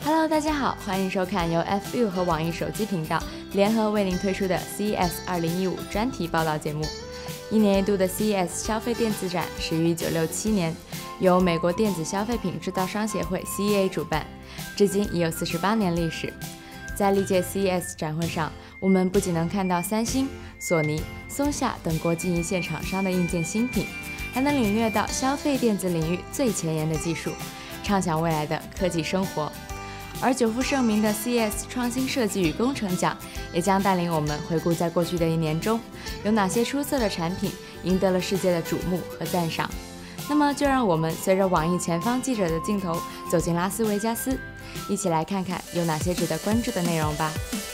Hello， 大家好，欢迎收看由 FU 和网易手机频道联合为您推出的 CES 2015专题报道节目。一年一度的 CES 消费电子展始于1967年，由美国电子消费品制造商协会 CEA 主办，至今已有48年历史。在历届 CES 展会上，我们不仅能看到三星、索尼、松下等国际一线厂商的硬件新品，还能领略到消费电子领域最前沿的技术，畅想未来的科技生活。而久负盛名的 CES 创新设计与工程奖也将带领我们回顾在过去的一年中，有哪些出色的产品赢得了世界的瞩目和赞赏。那么就让我们随着网易前方记者的镜头走进拉斯维加斯，一起来看看有哪些值得关注的内容吧。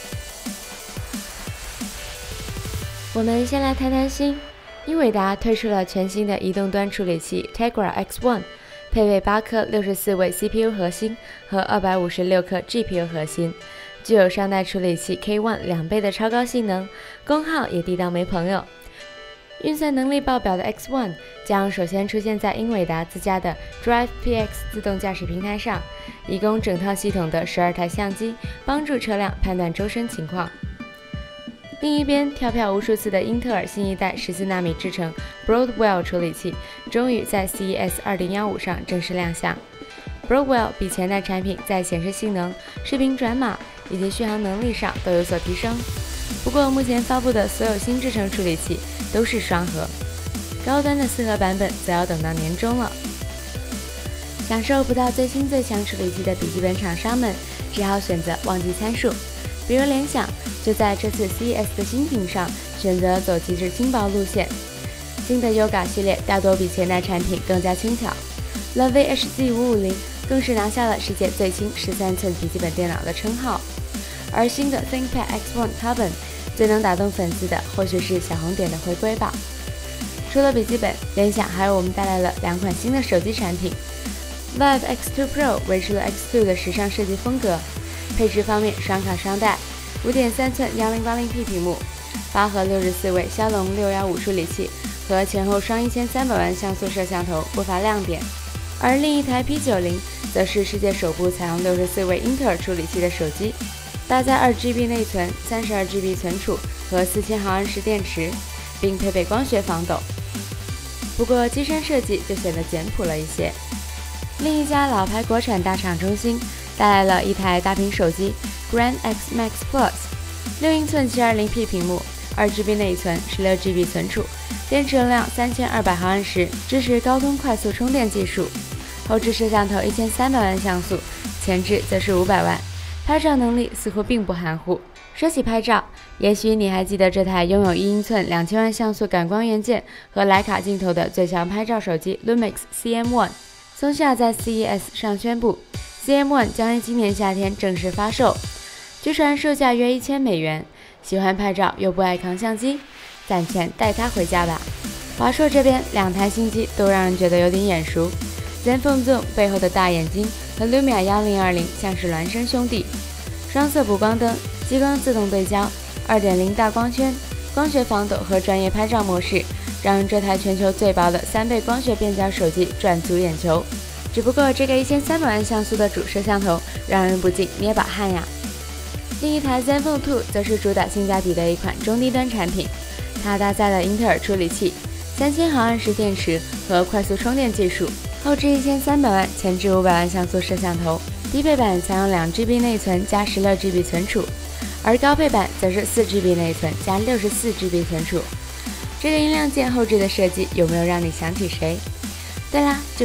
我们先来谈谈新，英伟达推出了全新的移动端处理器 Tegra X1，配备8颗64位 CPU 核心和256颗 GPU 核心，具有上代处理器 K1 2倍的超高性能，功耗也低到没朋友。运算能力爆表的 X1 将首先出现在英伟达自家的 Drive PX 自动驾驶平台上，提供整套系统的12台相机，帮助车辆判断周身情况。另一边，跳票无数次的英特尔新一代14纳米制程 Broadwell 处理器终于在 CES 2015上正式亮相。Broadwell 比前代产品在显示性能、视频转码以及续航能力上都有所提升。不过，目前发布的所有新制程处理器都是双核，高端的4核版本则要等到年中了。享受不到最新最强处理器的笔记本厂商们只好选择忘记参数，比如联想就在这次 CES 的新品上选择走极致轻薄路线，新的 Yoga 系列大多比前代产品更加轻巧。Lenovo HZ550 更是拿下了世界最轻13寸笔记本电脑的称号。而新的 ThinkPad X1 Carbon 最能打动粉丝的或许是小红点的回归吧。除了笔记本，联想还为我们带来了2款新的手机产品。Vive X2 Pro 维持了 X2 的时尚设计风格，配置方面双卡双待，5.3寸 1080p 屏幕，8核64位骁龙615处理器和前后双1300万像素摄像头不乏亮点。而另一台 P90 则是世界首部采用64位英特尔处理器的手机，搭载 2GB 内存、32GB 存储和4000毫安时电池，并配备光学防抖。不过机身设计就显得简朴了一些。另一家老牌国产大厂中兴带来了一台大屏手机 Grand X Max Plus，6英寸 720p 屏幕，2GB 内存，16GB 存储，电池容量3200毫安时，支持高通快速充电技术。后置摄像头1300万像素，前置则是500万。拍照能力似乎并不含糊。说起拍照，也许你还记得这台拥有1英寸2000万像素感光元件和徕卡镜头的最强拍照手机 Lumix CM1。松下在 CES 上宣布 CM1 将于今年夏天正式发售，据传售价约$1000。喜欢拍照又不爱扛相机，攒钱带它回家吧。华硕这边2台新机都让人觉得有点眼熟， Zenfone Zoom 背后的大眼睛和 Lumia 1020像是孪生兄弟，双色补光灯、激光自动对焦、2.0 大光圈、光学防抖和专业拍照模式，让这台全球最薄的3倍光学变焦手机赚足眼球。只不过这个1300万像素的主摄像头让人不禁捏把汗呀。另一台 Zenfone 2则是主打性价比的一款中低端产品，它搭载了英特尔处理器、3000毫安时电池和快速充电技术，后置1300万，前置500万像素摄像头，低配版采用2GB 内存加16GB 存储，而高配版则是4GB 内存加64GB 存储。这个音量键后置的设计有没有让你想起谁？对啦，就是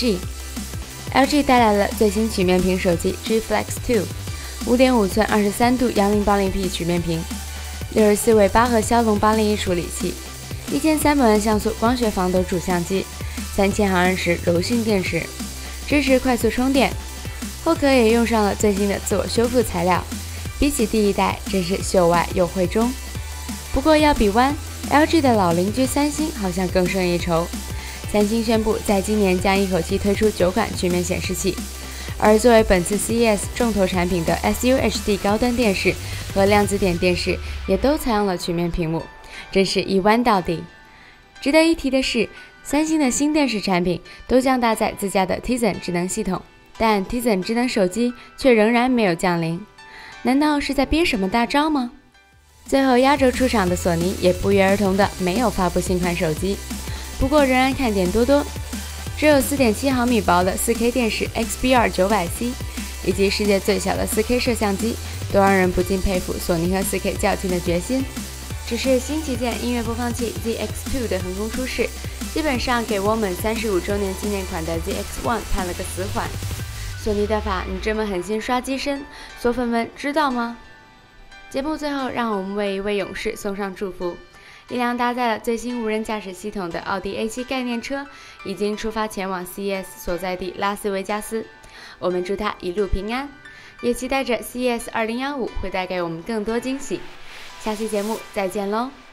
LG 带来了最新曲面屏手机 G Flex 2，5.5寸23度 1080p 曲面屏，64位8核骁龙801处理器，1300万像素光学防抖主相机，3000毫安时柔性电池，支持快速充电。后壳也用上了最新的自我修复材料，比起第一代真是秀外又慧中。不过要比弯，LG 的老邻居三星好像更胜一筹。三星宣布在今年将一口气推出9款曲面显示器，而作为本次 CES 重头产品的 SUHD 高端电视和量子点电视也都采用了曲面屏幕，真是一弯到底。值得一提的是，三星的新电视产品都将搭载自家的 Tizen 智能系统， 但 Tizen 智能手机却仍然没有降临，难道是在憋什么大招吗？最后压轴出场的索尼也不约而同的没有发布新款手机，不过仍然看点多多。只有 4.7 毫米薄的 4K 电视 XBR 900C， 以及世界最小的 4K 摄像机，都让人不禁佩服索尼和 4K 较劲的决心。只是新旗舰音乐播放器 ZX2 的横空出世，基本上给我们35周年纪念款的 ZX1 判了个死缓。索尼的法，你这么狠心刷机身，索粉们知道吗？节目最后，让我们为一位勇士送上祝福。一辆搭载了最新无人驾驶系统的奥迪 A7 概念车已经出发前往 CES 所在地拉斯维加斯，我们祝他一路平安，也期待着 CES 2015会带给我们更多惊喜。下期节目再见喽！